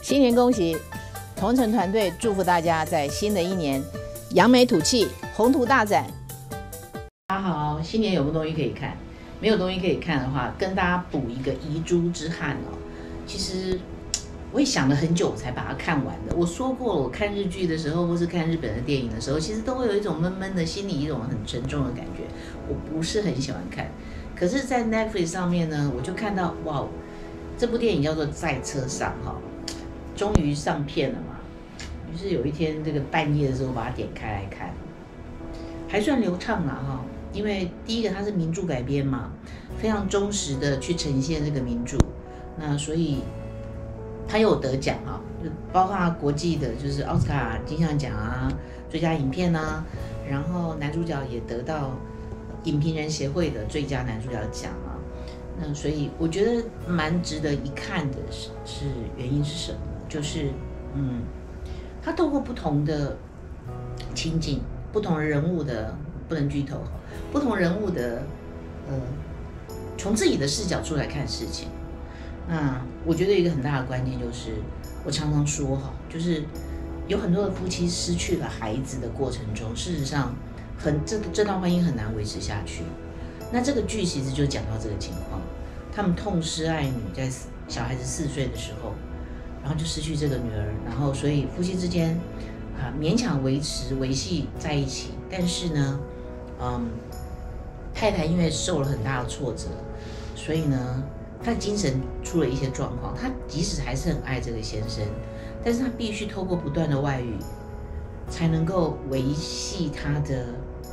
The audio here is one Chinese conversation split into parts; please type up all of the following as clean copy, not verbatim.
新年恭喜！同城团队祝福大家在新的一年扬眉吐气，宏图大展。大家好，新年有没有东西可以看？没有东西可以看的话，跟大家补一个遗珠之憾哦。其实我也想了很久才把它看完的。我说过，我看日剧的时候，或是看日本的电影的时候，其实都会有一种闷闷的心里一种很沉重的感觉，我不是很喜欢看。可是，在 Netflix 上面呢，我就看到哇，这部电影叫做《在车上》哈，终于上片了嘛。于是有一天这个半夜的时候，把它点开来看，还算流畅啦哈。因为第一个它是名著改编嘛，非常忠实的去呈现这个名著，那所以它有得奖哈，就包括国际的，就是奥斯卡金像奖啊、最佳影片啊，然后男主角也得到影评人协会的最佳男主角奖啊。那所以我觉得蛮值得一看的是原因是什么？就是他透过不同的情景、不同人物的不能剧透，不同人物的从自己的视角出来看事情。那我觉得一个很大的关键就是，我常常说哈，就是有很多的夫妻失去了孩子的过程中，事实上这段婚姻很难维持下去。那这个剧其实就讲到这个情况，他们痛失爱女，在小孩子4岁的时候，然后就失去这个女儿，然后所以夫妻之间勉强维系在一起，但是呢，太太因为受了很大的挫折，所以呢，她的精神出了一些状况。她即使还是很爱这个先生，但是她必须透过不断的外遇，才能够维系她的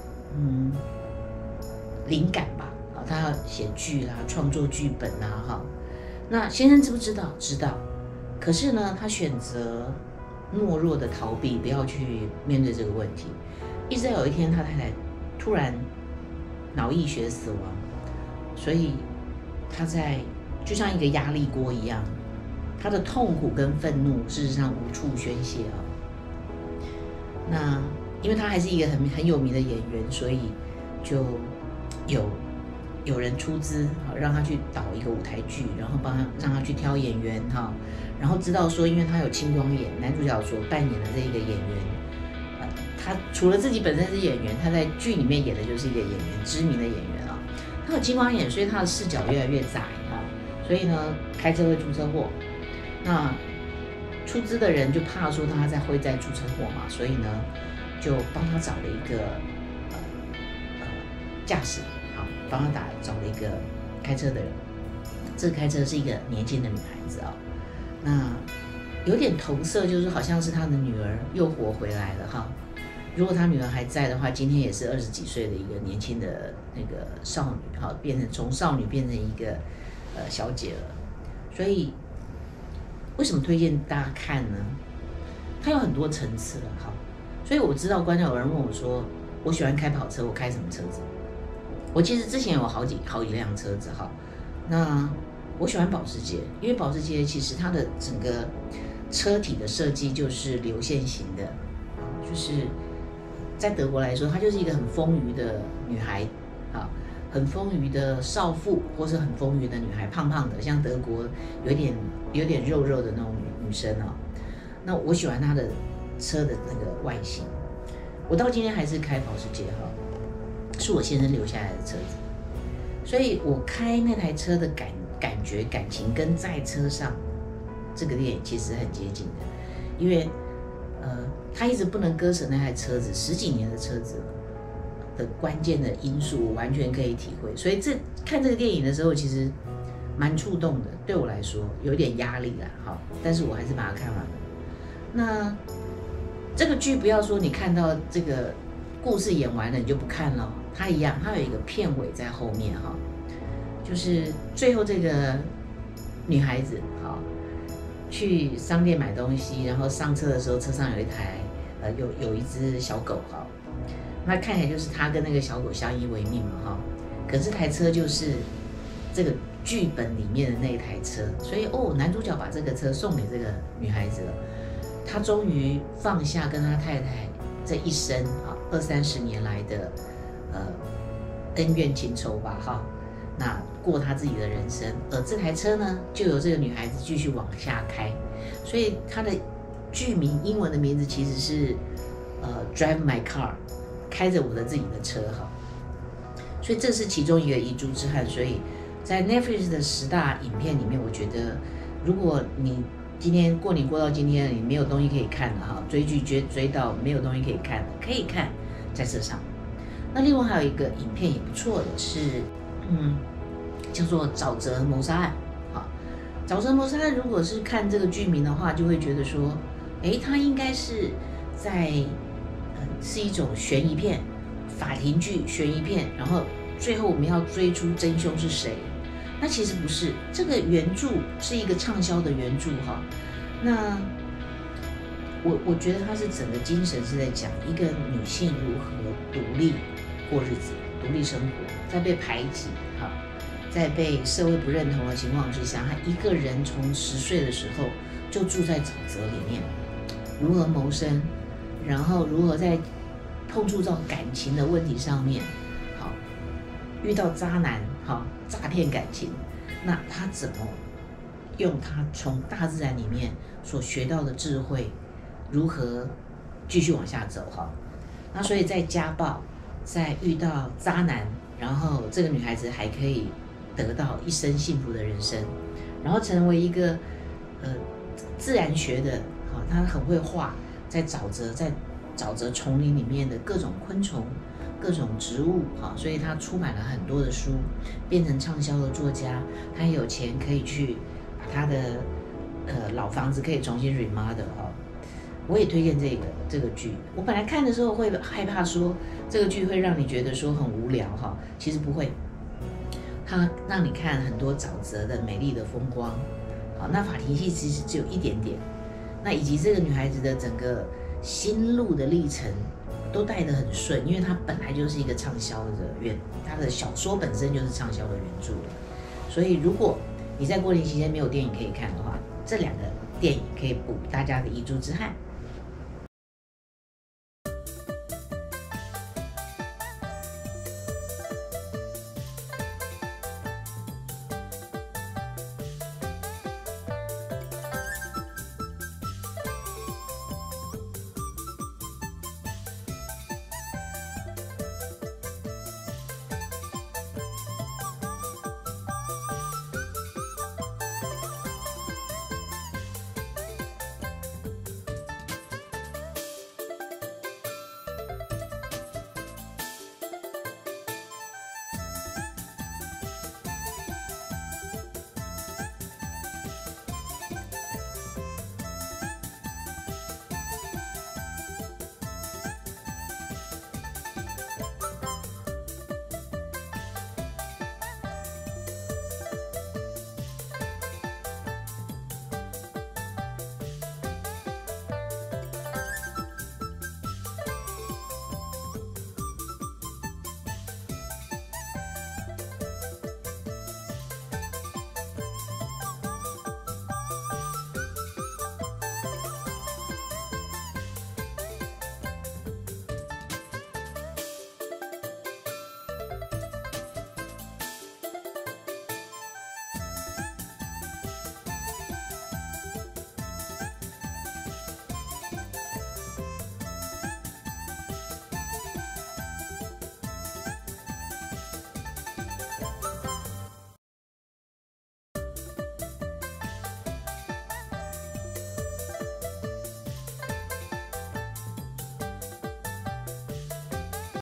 灵感吧。她要写剧啦，创作剧本啦，哈。那先生知不知道？知道。可是呢，他选择懦弱的逃避，不要去面对这个问题。一直到有一天，他太太突然脑溢血死亡，所以他就像一个压力锅一样，他的痛苦跟愤怒事实上无处宣泄啊。那因为他还是一个很有名的演员，所以就有人出资让他去导一个舞台剧，然后让他去挑演员哈，然后知道说，因为他有青光眼，男主角所扮演的这一个演员，他除了自己本身是演员，他在剧里面演的就是一个演员，知名的演员啊。他有青光眼，所以他的视角越来越窄啊，所以呢，开车会出车祸。那出资的人就怕说他会再出车祸嘛，所以呢，就帮他找了一个驾驶。帮他找了一个开车的人，这个开车是一个年轻的女孩子啊，那有点投射，就是好像是他的女儿又活回来了哈。如果他女儿还在的话，今天也是20几岁的一个年轻的那个少女哈，从少女变成一个小姐了。所以为什么推荐大家看呢？它有很多层次了哈。所以我知道观众有人问我说，我喜欢开跑车，我开什么车子？我其实之前有好几辆车子哈，那我喜欢保时捷，因为保时捷其实它的整个车体的设计就是流线型的，就是在德国来说，她就是一个很丰腴的女孩，很丰腴的少妇，或是很丰腴的女孩，胖胖的，像德国有点肉肉的那种女生啊。那我喜欢她的车的那个外形，我到今天还是开保时捷哈。是我先生留下来的车子，所以我开那台车的感觉、感情跟在车上这个电影其实很接近的，因为他一直不能割舍那台车子10几年的车子的关键的因素，我完全可以体会。所以看这个电影的时候，其实蛮触动的，对我来说有点压力啦，哈，但是我还是把它看完了。那这个剧不要说你看到这个故事演完了你就不看了。它一样，它有一个片尾在后面哈，就是最后这个女孩子去商店买东西，然后上车的时候，车上有一台有一只小狗哈，那看起来就是她跟那个小狗相依为命嘛哈，可是这台车就是这个剧本里面的那一台车，所以男主角把这个车送给这个女孩子了，他终于放下跟他太太这一生20-30年来的恩怨情仇吧哈，那过他自己的人生，而这台车呢，就由这个女孩子继续往下开， 所以它的剧名英文的名字其实是Drive My Car， 开着我的自己的车哈。所以这是其中一个遗珠之憾。所以在 Netflix 的10大影片里面，我觉得如果你今天过年过到今天，你没有东西可以看了哈，追剧追到没有东西可以看了，可以看在这上。那另外还有一个影片也不错的是，叫做《沼泽谋杀案》。好，沼泽谋杀案如果是看这个剧名的话，就会觉得说，它应该是在是一种悬疑片。法庭剧、悬疑片，然后最后我们要追出真凶是谁？那其实不是，这个原著是一个畅销的原著哈。那我觉得它是整个精神是在讲一个女性如何独立过日子、独立生活，在被排挤哈，在被社会不认同的情况之下，她一个人从10岁的时候就住在沼泽里面，如何谋生，然后如何在碰触到感情的问题上面，好，遇到渣男，好，诈骗感情，那他怎么用他从大自然里面所学到的智慧，如何继续往下走哈？那所以在家暴，在遇到渣男，然后这个女孩子还可以得到一生幸福的人生，然后成为一个自然学的，好，她很会画，在沼泽丛林里面的各种昆虫、各种植物，所以他出版了很多的书，变成畅销的作家。他有钱可以去把他的老房子可以重新 remodel 哈。我也推荐这个剧。我本来看的时候会害怕说这个剧会让你觉得说很无聊哈，其实不会，它让你看很多沼泽的美丽的风光。好，那法庭戏其实只有一点点，那以及这个女孩子的整个心路的历程都带得很顺，因为它本来就是一个畅销的它的小说本身就是畅销的原著了。所以如果你在过年期间没有电影可以看的话，这2个电影可以补大家的遗珠之憾。